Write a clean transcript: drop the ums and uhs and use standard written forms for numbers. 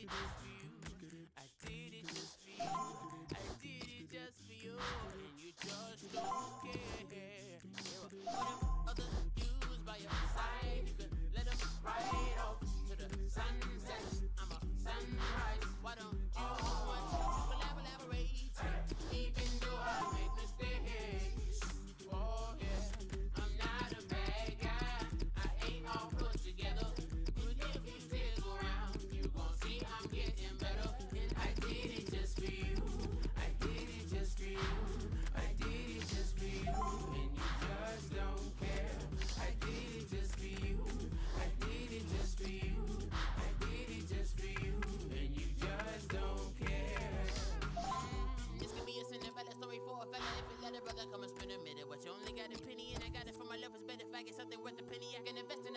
just for you. I did it just for you. I did it just for you. And you just don't care. What other dudes by your side? You can let them ride off to the sunset. I'm a sunrise. Why don't you want to collaborate? Even though I make mistakes. Oh yeah, I'm not a bad guy. I ain't all put together. But if you stick around, you gon' see I'm getting better. And I did it just for you. I did it just for you. I did it just for you. And you just don't care. I did it just for you. I did it just for you. I did it just for you. And you just don't care. This could be a Cinderella story for a fella. If you let a brother come and spend a minute, but you only got a penny, and I got it from my lovers. Bet if I get something worth a penny, I can invest